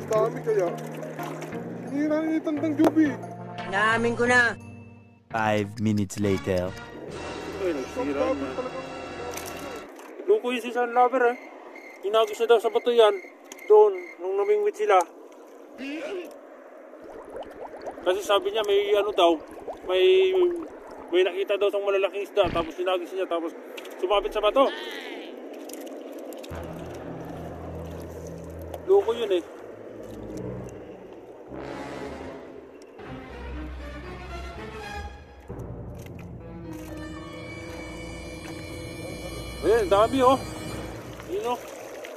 dami kaya. Hinira ni Tandang Juby. Naamin ko na. 5 minutes later. Ay, nagsira na. Loko yung si Sun Lover eh. Inagis na daw sa bato yan. Doon, nung namingwit sila. Kasi sabi niya may ano daw, may nakita daw sa malalaking isda. Tapos inagis niya, tapos sumabit sa bato. Loko yun eh. Ayan, dami oh. Yun oh.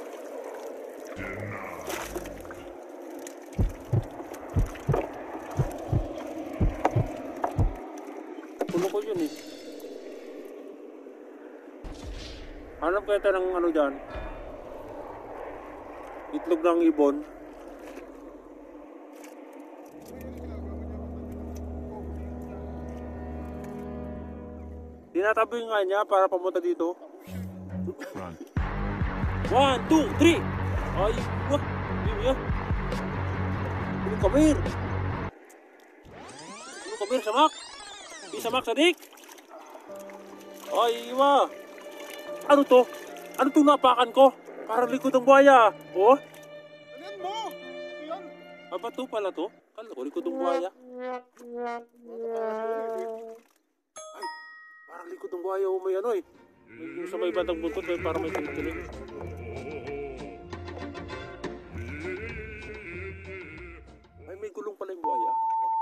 Pulo ko yun eh. Hanap kaya tayo ng ano dyan? Itlog ng ibon. Tinatabi nga niya para pamunta dito. 1, 2, 3. Ay, wah. Hindi niya. Ini kabir. Ini kabir, samak. Di samak, sadik. Ay, wah. Ano to? Ano itong napakan ko? Parang likod ng buhaya. Oh? Ano mo? Ito yan. Bato pala to? Kala ko likod ng buhaya. Ay, parang likod ng buhaya o may ano eh. Yung sa may bandang buntot eh, parang may tinig-tinig. Ay, may gulong pala yung buhaya.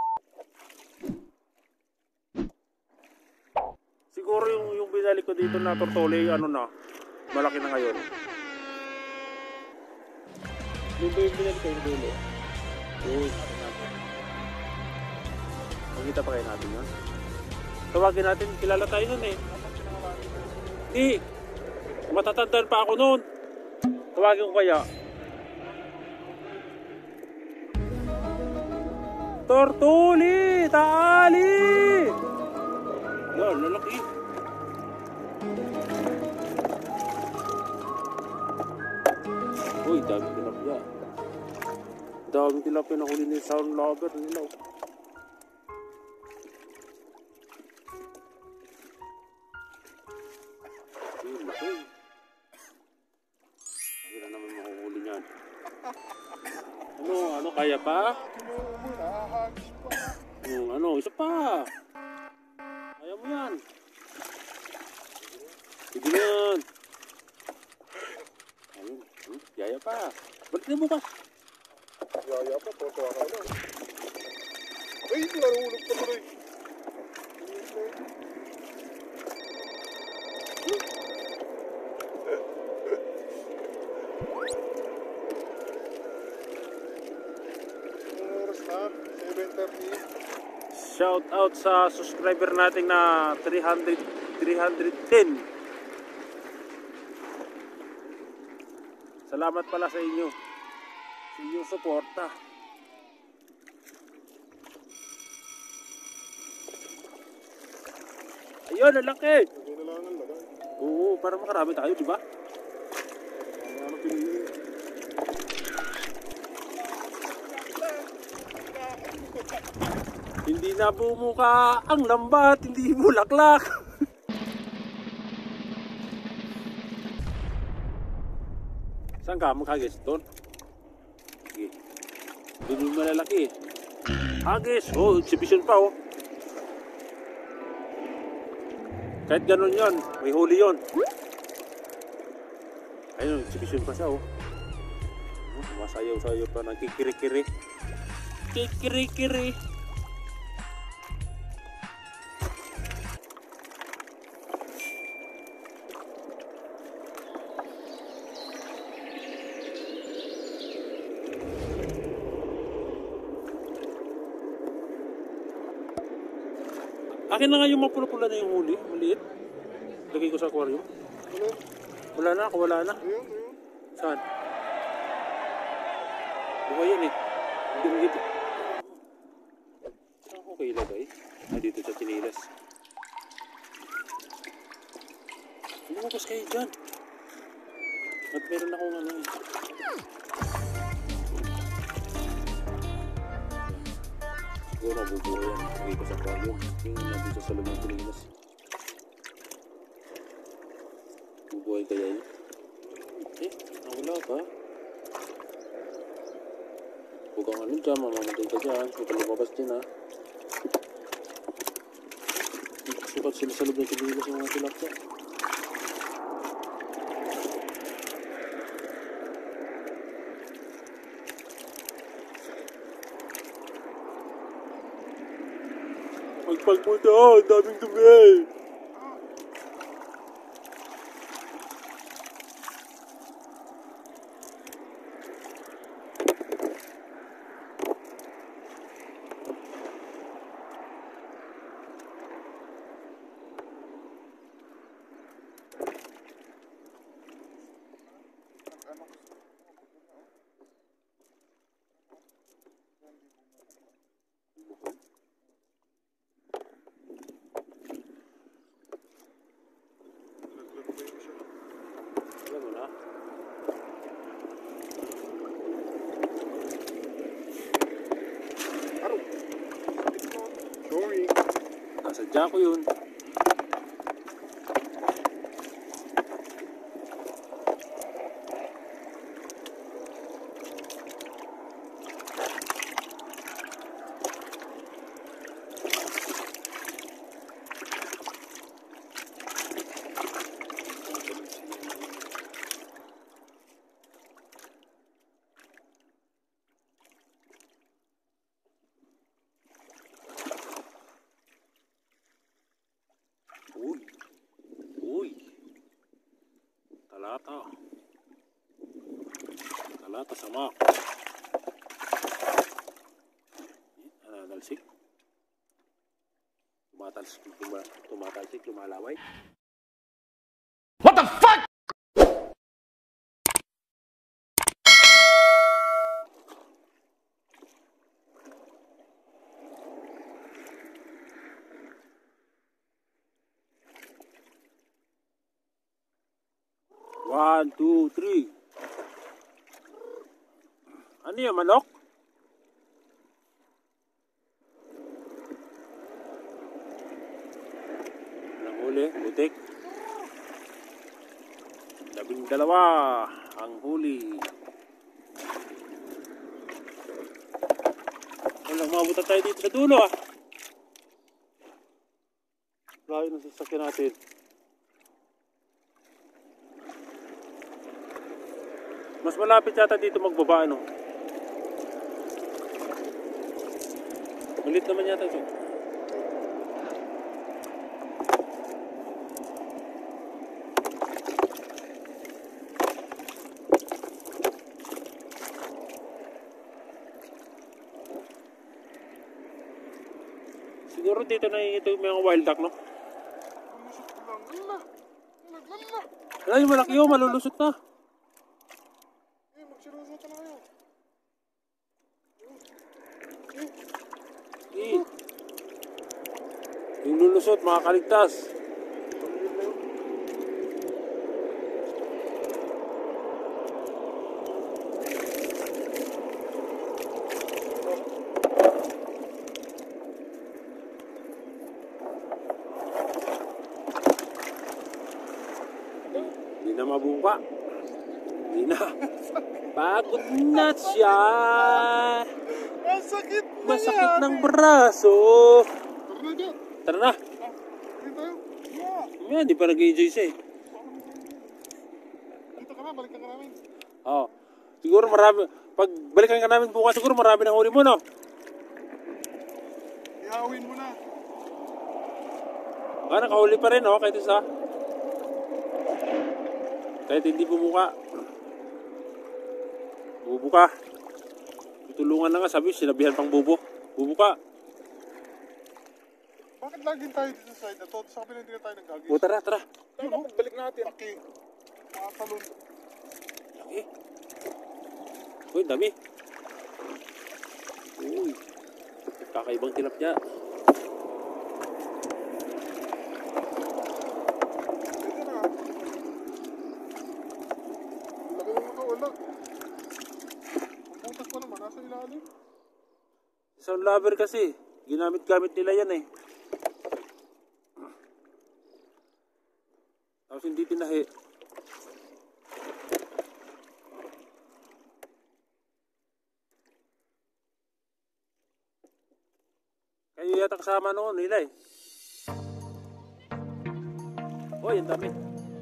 Siguro yung binalik ko dito na tortole, ano na, malaki na ngayon. Yung binalik ko yung dulo. Yun. Makita pa kayo natin yun. Tawagin natin, kilala tayo nun eh. Hindi. Matatandaan pa ako nun. Tawagin ko kaya. Tortuli! Taali! Yan, lalaki. Uy, dami tilapia. Dami tilapia na huli ni Sun Lover nila. Ayun, laki. Hindi na naman makuhuli niyan. Ano, kaya pa? Ano, isa pa. Kaya mo yan. Sige na yan. Ayun, yaya pa. Balik na bukas. Yaya pa, toto ka na. Ay, narulog pa tuloy. Oras na, 7:30. Shout out sa subscriber natin na 310. Salamat pala sa inyo. Sa inyong suporta. Ayun, ang laki. Lagay na lang ang lagay. Oo, para makarami tayo, di ba? Ano pinili? Hindi na bumuka ang lambat, hindi bulaklak. Saan ka? Maghagis doon? Sige. Doon yung malalaki eh. Hagis! Oh, exhibition pa oh. Kahit ganun yon, may huli yon. Ayun, exhibition pa siya oh. Masayaw-sayaw pa ng kikiri-kiri. Kikiri-kiri. Akin na nga yung mapula-pula na yung huli, maliit. Lagay ko sa aquarium. Ano? Wala na, wala na. Ayun, ayun. Saan? Buka yan eh. Dumigit. Saan ko kayo ilagay? Dito sa chinilas. Lumabas kayo dyan. At meron akong ano eh. Ito mabubuhay yan. Lagay ko sa aquarium. Yung nandito sa lumang Pilipinas. Bubuhay kaya yun? Nawala ka. Huwag kang ano dyan, mamamatay ka dyan. Huwag kang lumabas dyan ha. Sukat sila sa loob ng Pilipinas ng mga tilapia. Magpagpunta, ang daming dumi. Alam mo na. Sorry. Nasadya ko yun. Uy. Talata. Talata sama. Nananalsik. Tumatalsik, lumalaway. What the fuck? One, two, three. Ano yan, manok? Nahuli, butik. 12 ang huli. Walang mabuta tayo dito sa dulo ah. Layo ng sasakyan natin. Mas malapit yata dito magbaba, ano? Malit naman yata ito. Siguro dito na ito yung mga wild duck, no? Wala yung malaki yun, malulusot na. Yung lulusot, makakaligtas. Hindi na mabuka. Hindi na. Pagod na siya. Masakit na Masakit yan. ng braso. Tara na dyan. Tara na. Dito tayo. Yeah. Yan, di pa nag-enjoy siya eh. Dito ka na, balikan ka namin. Oo. Siguro marami. Pag balikan ka namin bukas, siguro marami na huli mo, no? Ihawin mo na. Nakahuli pa rin, no? Kahit isa. Kahit hindi bumuka. Bubuka. Tutulungan na nga, sabi, sinabihan pang bubuka. Bakit laging tayo dito sa side na to? Sa kapila hindi na tayo nag-agis. O, tara. Balik natin. Laki. Makatalon. Laki. Uy, dami. Uy. Kakaibang tilapia. Dito na. Laki mo makawala. Ang butas pa naman, nasa ilalim. Isang lover kasi. Ginamit-gamit nila yan eh. Tapos hindi tinahi. Kayo yata kasama noon nila eh. Uy, ang dami.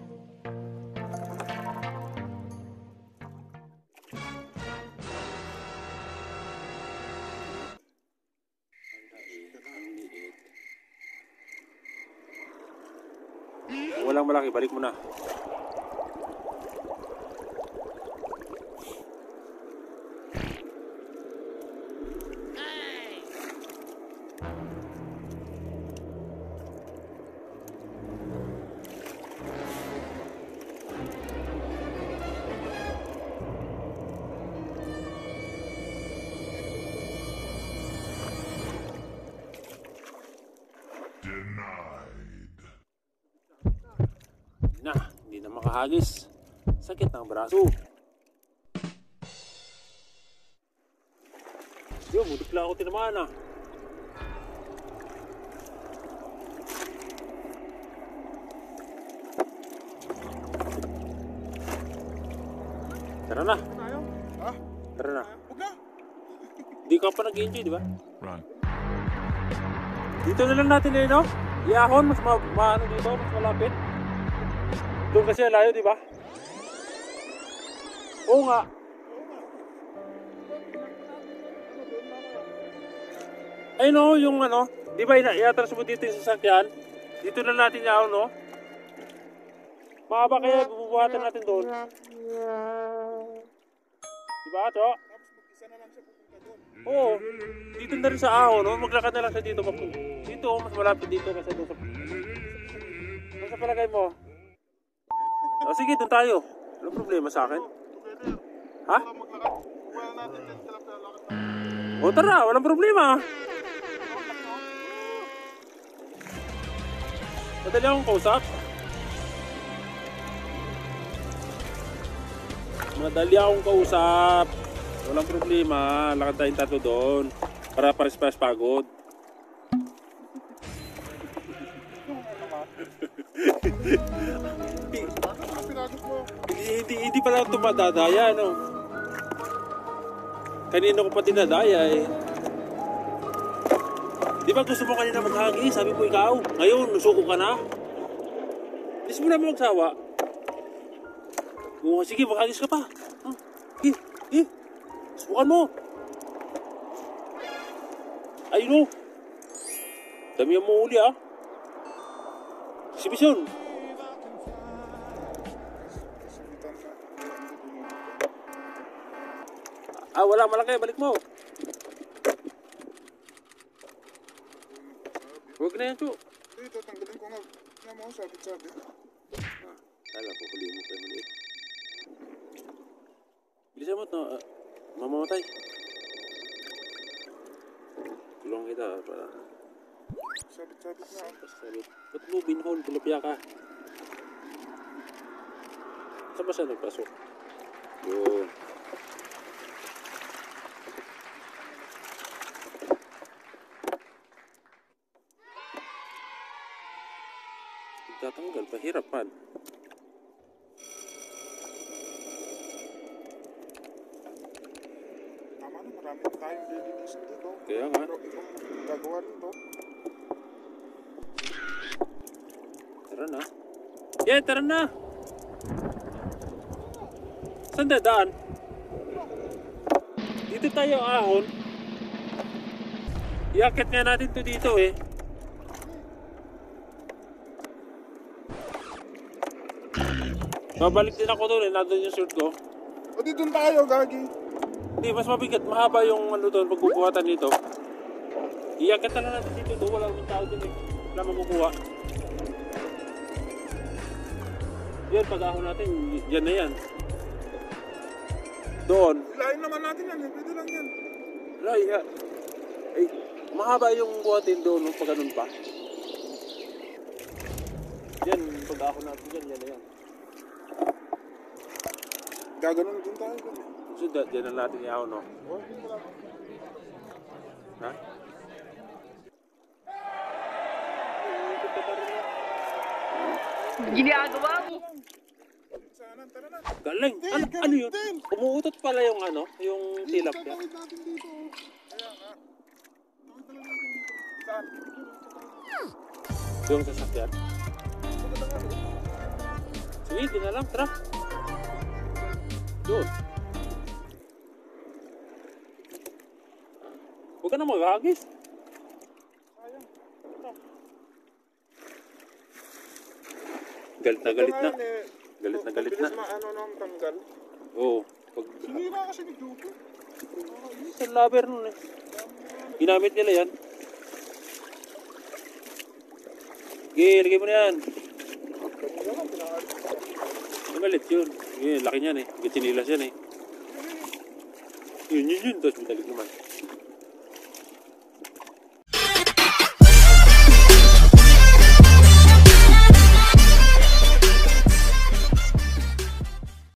Walang malaki, balik mo na. Hindi na makahagis. Sakit ng braso. Yo, mudik lang ako tinamaan ah. Tara na. Ha? Tara na. Huwag na. Hindi ka pa nag-enjoy, di ba? Run. Dito na lang natin eh, no? Iahon, mas maano dito, mas malapit. Doon kasi layo, di ba? Oo nga. Ay no, yung ano, di ba iatras mo dito yung sasakyan? Dito na natin iahon, no? Mahaba kaya bubuhatan natin doon. Di ba, Cho? Tapos mag-isa na lang siya pupunta doon. Oo. Dito na rin sa ahon, no? Maglakad na lang siya dito. Dito, mas malapit dito kasi doon sa... Ano sa palagay mo? O sige, doon tayo. Anong problema sa akin? Together. Ha? Wala maglakad. Wala natin dyan sila sa lakad. O tara, walang problema. Madali akong kausap. Madali akong kausap. Walang problema. Lakad tayong tatlo doon. Para pares-pares pagod. Ano pinagot mo? Hindi pala ito madadaya, no? Kanina ko pa dinadaya eh. Di ba gusto mo kanina maghagi? Sabi mo ikaw. Ngayon, nusuko ka na. Hindi mo naman magsawa. Oo, sige, maghagis ka pa. Subukan mo. Ayun o. Dami ang mahuli ah. Exhibition. Wala, malaki. Balik mo. Huwag na yan, Chu. Ito, tanggalin ko nga. Nga mo, sabit-sabit. Kala ko, huli mo kayo maliit. Bilisan mo ito. Mamamatay. Tulong kita para... Sabit-sabit na. Sabit. Ba't mo binhol? Tilapia ka. Saan ba siya nagpasok? Yun. Tatanggal, pahirapan. Tama na, marami na tayong lilinisin dito. Kaya nga. Pero ikaw ang gagawa dito. Tara na. Yeah, tara na. Saan dadaan? Dito tayo ahon. Iakit nga natin to dito eh. Babalik din ako doon eh. Nandun yung shirt ko. O di doon tayo, gagi. Hindi, mas mabigat. Mahaba yung ano doon. Pagkukuhatan dito. Iakit na lang natin dito. Doon wala akong tao doon eh. Wala makukuha. Yan, pag-ahon natin. Yan na yan. Doon. Hilahin naman natin yan. Pwede lang yan. Ay, mahaba yung buhatin doon. Pag ganun pa. Yan, pag-ahon natin dyan. Yan na yan. Gaganon din tayo. Gagi. So, dyan na natin i-ahon, no? O, hindi mo lang. Ha? dito pa rin yan. Ginagawa mo. Sana, tara na. Galing. Ano yun? Umuutot pala yung ano, yung tilapia. Tatawid natin dito. Kaya nga. Tawid talaga natin dito. Saan? Yung sasakyan. Sige, doon na lang, tara. Doon. Huwag ka na maghagis. Sayang. Galit na galit na. Eh, Galit na galit na. mabilis maano nang tanggal. Oo. Pag Sinira kasi ni Joker. sa lover nun eh. Ginamit nila yan. Sige, lagay mo na yan. Kanina lang, pinaalis ko. Malit yun. Laki niyan eh. Gitsinilas yan eh. Yun. Tapos matalig naman.